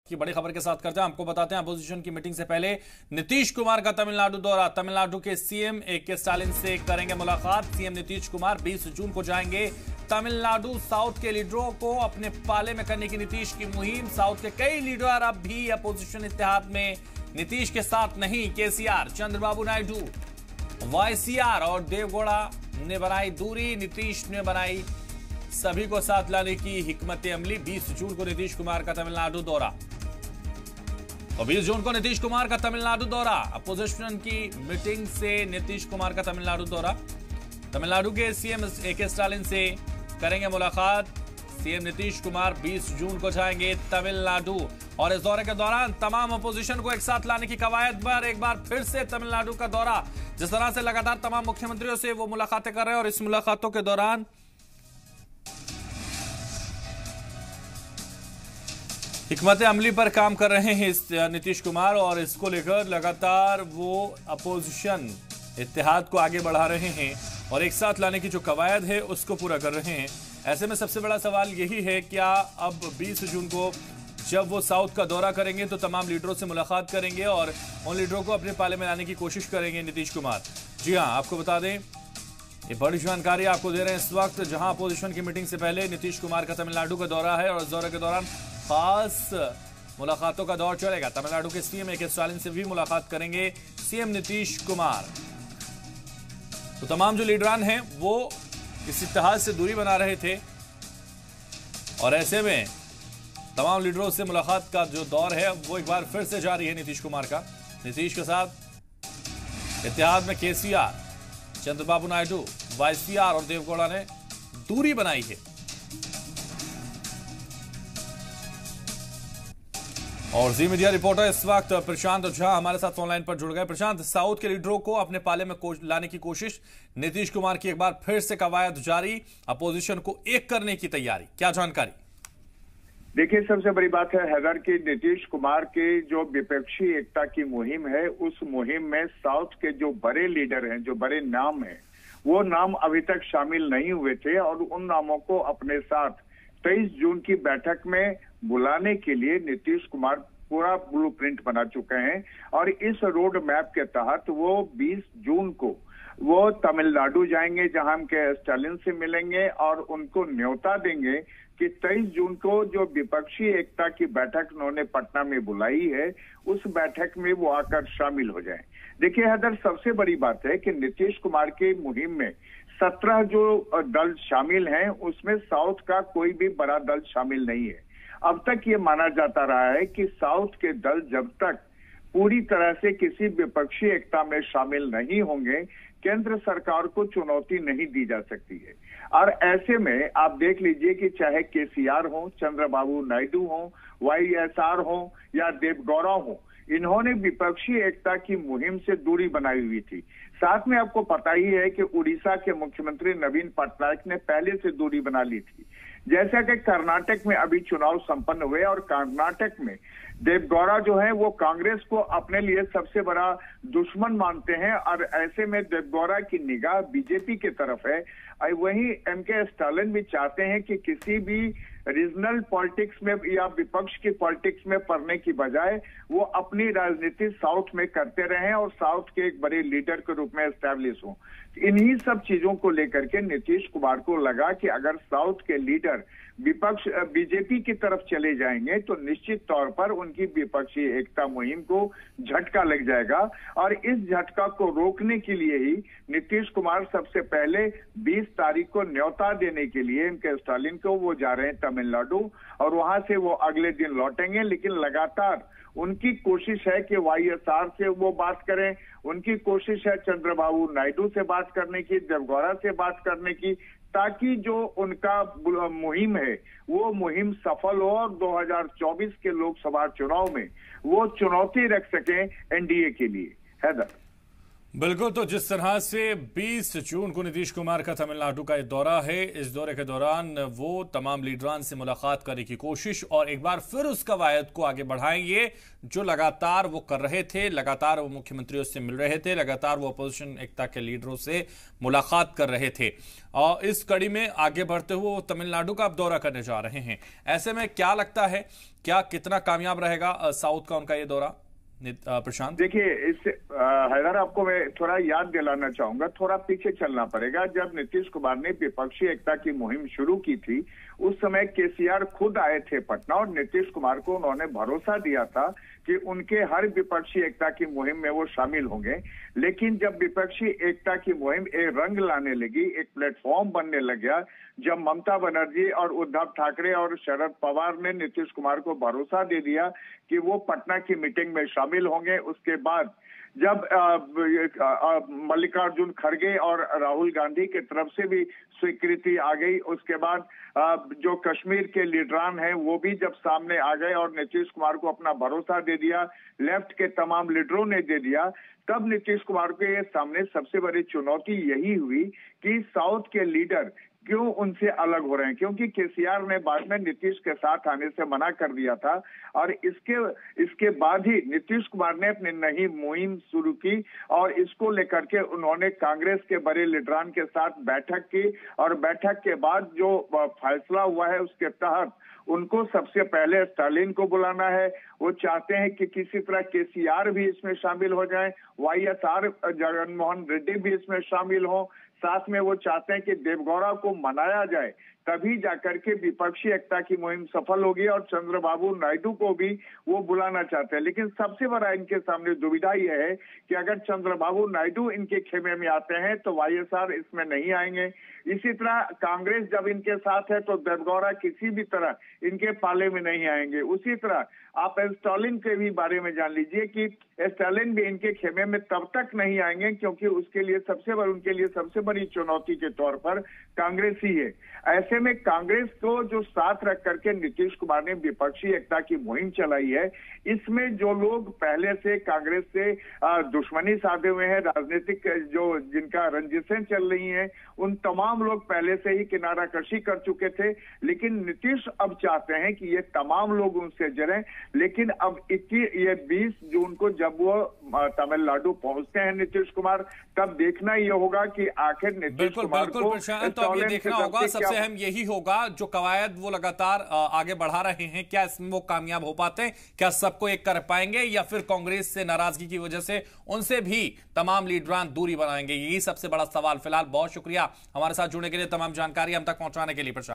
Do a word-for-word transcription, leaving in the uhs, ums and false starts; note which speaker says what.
Speaker 1: की बड़ी खबर के साथ करते हैं। आपको बताते हैं अपोजिशन की मीटिंग से पहले नीतीश कुमार का तमिलनाडु दौरा। तमिलनाडु के सीएम ए के स्टालिन से करेंगे मुलाकात। सीएम नीतीश कुमार बीस जून को जाएंगे तमिलनाडु। साउथ के लीडरों को अपने पाले में करने की नीतीश की मुहिम। साउथ के कई लीडर अब भी अपोजिशन इत्तेहाद में नीतीश के साथ नहीं। केसीआर, चंद्रबाबू नायडू, वाईसीआर और देवगौड़ा ने बनाई दूरी। नीतीश ने बनाई सभी को साथ लाने की हिकमत अमली। बीस जून को नीतीश कुमार का तमिलनाडु दौरा। और बीस जून को नीतीश कुमार का तमिलनाडु दौरा। अपोजिशन की मीटिंग से नीतीश कुमार का तमिलनाडु दौरा। तमिलनाडु के सीएम ए के स्टालिन से करेंगे मुलाकात। सीएम नीतीश कुमार बीस जून को जाएंगे तमिलनाडु। और इस दौरे के दौरान तमाम अपोजिशन को एक साथ लाने की कवायद पर एक बार फिर से तमिलनाडु का दौरा। जिस तरह से लगातार तमाम मुख्यमंत्रियों से वो मुलाकातें कर रहे हैं और इस मुलाकातों के दौरान हिकमत अमली पर काम कर रहे हैं इस नीतीश कुमार। और इसको लेकर लगातार वो अपोजिशन इत्तेहाद को आगे बढ़ा रहे हैं और एक साथ लाने की जो कवायद है उसको पूरा कर रहे हैं। ऐसे में सबसे बड़ा सवाल यही है, क्या अब बीस जून को जब वो साउथ का दौरा करेंगे तो तमाम लीडरों से मुलाकात करेंगे और उन लीडरों को अपने पाले में लाने की कोशिश करेंगे नीतीश कुमार? जी हां, आपको बता दें ये बड़ी जानकारी आपको दे रहे हैं इस वक्त, जहां अपोजिशन की मीटिंग से पहले नीतीश कुमार का तमिलनाडु का दौरा है और इस दौरे के दौरान खास मुलाकातों का दौर चलेगा। तमिलनाडु के सीएम ए के स्टालिन से भी मुलाकात करेंगे सीएम नीतीश कुमार। तो तमाम जो लीडरान हैं वो इस इत्तेहाद से दूरी बना रहे थे और ऐसे में तमाम लीडरों से मुलाकात का जो दौर है वो एक बार फिर से जारी है नीतीश कुमार का। नीतीश के साथ इत्तेहाद में केसीआर, चंद्रबाबू नायडू, वाईसीआर और देवगौड़ा ने दूरी बनाई है। और जी मीडिया रिपोर्टर इस वक्त प्रशांत झा हमारे साथ ऑनलाइन पर जुड़ गए। प्रशांत, साउथ के लीडरों को अपने पाले में लाने की कोशिश, नीतीश कुमार की एक बार फिर से कवायद जारी, अपोजिशन को एक करने की तैयारी, क्या जानकारी?
Speaker 2: देखिए, सबसे बड़ी बात है हैदर की नीतीश कुमार के जो विपक्षी एकता की मुहिम है, उस मुहिम में साउथ के जो बड़े लीडर हैं, जो बड़े नाम हैं, वो नाम अभी तक शामिल नहीं हुए थे और उन नामों को अपने साथ तेईस जून की बैठक में बुलाने के लिए नीतीश कुमार पूरा ब्लूप्रिंट बना चुके हैं। और इस रोड मैप के तहत वो बीस जून को वो तमिलनाडु जाएंगे, जहां हम के स्टालिन से मिलेंगे और उनको न्योता देंगे कि तेईस जून को जो विपक्षी एकता की बैठक उन्होंने पटना में बुलाई है, उस बैठक में वो आकर शामिल हो जाएं। देखिए हैदर, सबसे बड़ी बात है कि नीतीश कुमार की मुहिम में सत्रह जो दल शामिल हैं, उसमें साउथ का कोई भी बड़ा दल शामिल नहीं है। अब तक ये माना जाता रहा है कि साउथ के दल जब तक पूरी तरह से किसी विपक्षी एकता में शामिल नहीं होंगे, केंद्र सरकार को चुनौती नहीं दी जा सकती है। और ऐसे में आप देख लीजिए कि चाहे केसीआर हो, चंद्रबाबू नायडू हो, वाईएसआर हो या देवगौड़ा हो, इन्होंने विपक्षी एकता की मुहिम से दूरी बनाई हुई थी। साथ में आपको पता ही है कि उड़ीसा के मुख्यमंत्री नवीन पटनायक ने पहले से दूरी बना ली थी। जैसा कि कर्नाटक में अभी चुनाव संपन्न हुए और कर्नाटक में देवगौड़ा जो है वो कांग्रेस को अपने लिए सबसे बड़ा दुश्मन मानते हैं और ऐसे में देवगौड़ा की निगाह बीजेपी की तरफ है। वहीं एम के स्टालिन भी चाहते हैं कि किसी भी रीजनल पॉलिटिक्स में या विपक्ष की पॉलिटिक्स में पड़ने की बजाय वो अपनी राजनीति साउथ में करते रहें और साउथ के एक बड़े लीडर के रूप में एस्टैब्लिश हों। इन्हीं सब चीजों को लेकर के नीतीश कुमार को लगा कि अगर साउथ के लीडर विपक्ष बीजेपी की तरफ चले जाएंगे तो निश्चित तौर पर उनकी विपक्षी एकता मुहिम को झटका लग जाएगा। और इस झटका को रोकने के लिए ही नीतीश कुमार सबसे पहले बीस तारीख को न्योता देने के लिए एम के स्टालिन को वो जा रहे हैं तमिलनाडु और वहां से वो अगले दिन लौटेंगे। लेकिन लगातार उनकी कोशिश है कि वाईएसआर से वो बात करें, उनकी कोशिश है चंद्रबाबू नायडू से बात करने की, देवगौड़ा से बात करने की, ताकि जो उनका मुहिम है वो मुहिम सफल हो और दो हज़ार चौबीस के लोकसभा चुनाव में वो चुनौती रख सकें एनडीए के लिए। हैदर,
Speaker 1: बिल्कुल। तो जिस तरह से बीस जून को नीतीश कुमार का तमिलनाडु का दौरा है, इस दौरे के दौरान वो तमाम लीडरान से मुलाकात करने की कोशिश और एक बार फिर उस कवायद को आगे बढ़ाएंगे जो लगातार वो कर रहे थे। लगातार वो मुख्यमंत्रियों से मिल रहे थे, लगातार वो अपोजिशन एकता के लीडरों से मुलाकात कर रहे थे और इस कड़ी में आगे बढ़ते हुए वो तमिलनाडु का अब दौरा करने जा रहे हैं। ऐसे में क्या लगता है, क्या कितना कामयाब रहेगा साउथ का उनका ये दौरा? प्रशांत,
Speaker 2: देखिए, इस हैदर आपको मैं थोड़ा याद दिलाना चाहूंगा, थोड़ा पीछे चलना पड़ेगा। जब नीतीश कुमार ने विपक्षी एकता की मुहिम शुरू की थी, उस समय केसीआर खुद आए थे पटना और नीतीश कुमार को उन्होंने भरोसा दिया था कि उनके हर विपक्षी एकता की मुहिम में वो शामिल होंगे। लेकिन जब विपक्षी एकता की मुहिम एक रंग लाने लगी, एक प्लेटफॉर्म बनने लग गया, जब ममता बनर्जी और उद्धव ठाकरे और शरद पवार ने नीतीश कुमार को भरोसा दे दिया कि वो पटना की मीटिंग में शामिल होंगे, उसके बाद जब मल्लिकार्जुन खड़गे और राहुल गांधी की तरफ से भी स्वीकृति आ गई, उसके बाद आ, जो कश्मीर के लीडरान हैं वो भी जब सामने आ गए और नीतीश कुमार को अपना भरोसा दे दिया, लेफ्ट के तमाम लीडरों ने दे दिया, तब नीतीश कुमार के सामने सबसे बड़ी चुनौती यही हुई कि साउथ के लीडर क्यों उनसे अलग हो रहे हैं, क्योंकि केसीआर ने बाद में नीतीश के साथ आने से मना कर दिया था और इसके इसके बाद ही नीतीश कुमार ने अपनी नई मुहिम शुरू की और इसको लेकर के उन्होंने कांग्रेस के बड़े लीडरान के साथ बैठक की और बैठक के बाद जो फैसला हुआ है उसके तहत उनको सबसे पहले स्टालिन को बुलाना है। वो चाहते हैं कि किसी तरह केसीआर भी इसमें शामिल हो जाए, वाईएसआर जगनमोहन रेड्डी भी इसमें शामिल हो, साथ में वो चाहते हैं कि देवगौड़ा को मनाया जाए, तभी जाकर के विपक्षी एकता की मुहिम सफल होगी और चंद्रबाबू नायडू को भी वो बुलाना चाहते हैं। लेकिन सबसे बड़ा इनके सामने दुविधा यह है कि अगर चंद्रबाबू नायडू इनके खेमे में आते हैं तो वाईएसआर इसमें नहीं आएंगे। इसी तरह कांग्रेस जब इनके साथ है तो देवगौड़ा किसी भी तरह इनके पाले में नहीं आएंगे। उसी तरह आप स्टालिन के भी बारे में जान लीजिए कि स्टालिन भी इनके खेमे में तब तक नहीं आएंगे क्योंकि उसके लिए सबसे बड़ी उनके लिए सबसे बड़ी चुनौती के तौर पर कांग्रेस ही है। ऐसे में कांग्रेस को जो साथ रख करके नीतीश कुमार ने विपक्षी एकता की मुहिम चलाई है, इसमें जो लोग पहले से कांग्रेस से दुश्मनी साधे हुए हैं, राजनीतिक जो जिनका रंजिशें चल रही हैं, उन तमाम लोग पहले से ही किनारा कशी कर चुके थे। लेकिन नीतीश अब चाहते हैं कि ये तमाम लोग उनसे जड़ें। लेकिन अब इक्कीस ये बीस जून को जब वो तमिलनाडु पहुंचते हैं नीतीश कुमार, तब देखना ये होगा कि आखिर नीतीश
Speaker 1: बिल्कुल,
Speaker 2: कुमार
Speaker 1: बिल्कुल
Speaker 2: को
Speaker 1: प्रशांत, तो अब ये देखना होगा, सबसे अहम यही होगा जो कवायद वो लगातार आगे बढ़ा रहे हैं, क्या इसमें वो कामयाब हो पाते हैं, क्या सबको एक कर पाएंगे या फिर कांग्रेस से नाराजगी की वजह से उनसे भी तमाम लीडरान दूरी बनाएंगे? यही सबसे बड़ा सवाल। फिलहाल बहुत शुक्रिया हमारे साथ जुड़ने के लिए, तमाम जानकारी हम तक पहुंचाने के लिए प्रशांत।